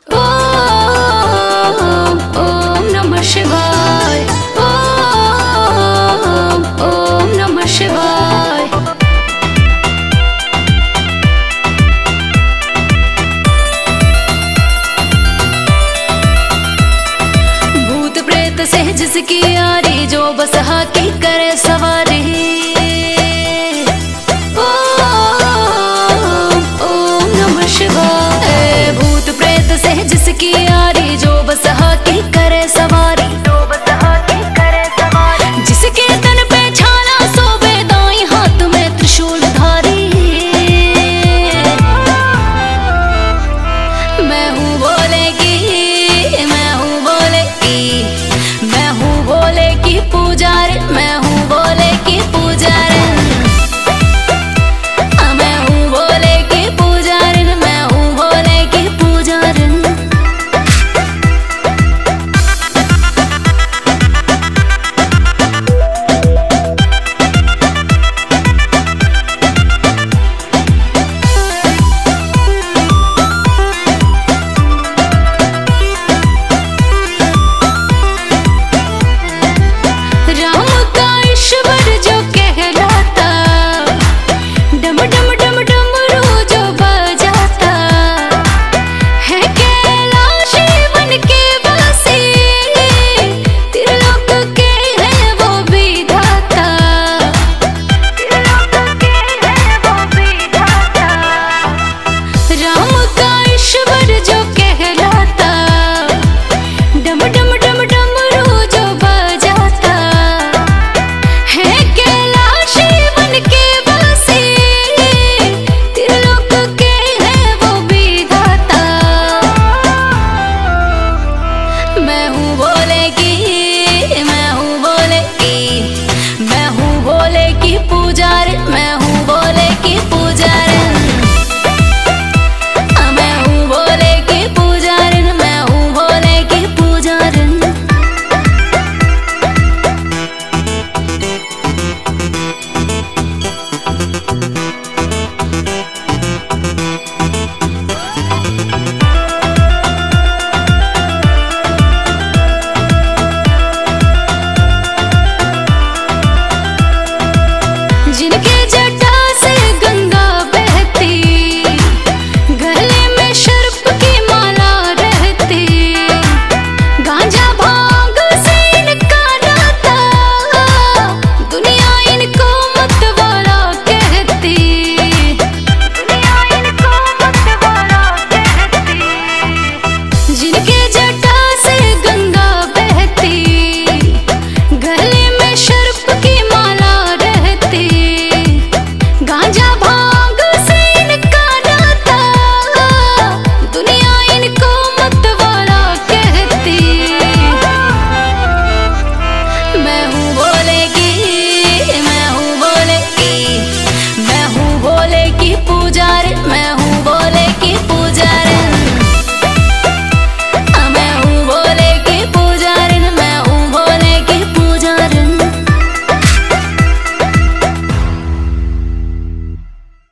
ओम ओम नमः शिवाय। ओम ओम नमः शिवाय। भूत प्रेत से जिसकी यारी, जो बसहा की करे सवारी। भूत प्रेत से जिसकी यारी, जो बसहा की करे सवारी। जिसके तन पे छाला सोवे, दाईं हाथ में त्रिशूल धारी। मैं हूँ भोले की, मैं हूँ भोले की, मैं हूँ भोले की पुजारी, मैं हूँ भोले की पुजारी। राम